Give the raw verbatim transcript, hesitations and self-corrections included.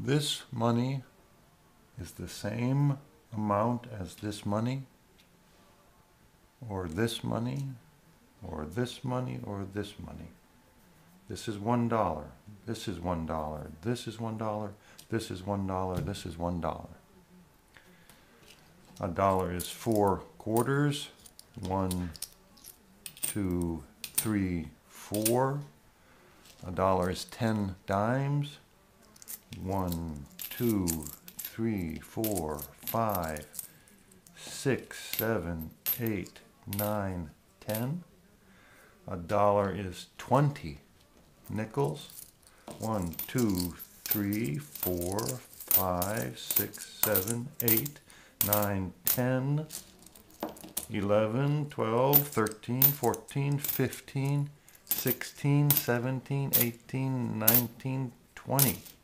this money is the same amount as this money, or this money, or this money, or this money. This is one dollar. This is one dollar. This is one dollar. This is one dollar. This is one dollar. A dollar is four quarters. One, two, three, four. A dollar is ten dimes. One, two, three, four, five, six, seven, eight, nine, ten. A dollar is twenty nickels. One, two, three, four, five, six, seven, eight, nine, ten, eleven, twelve, thirteen, fourteen, fifteen, sixteen, seventeen, eighteen, nineteen, twenty.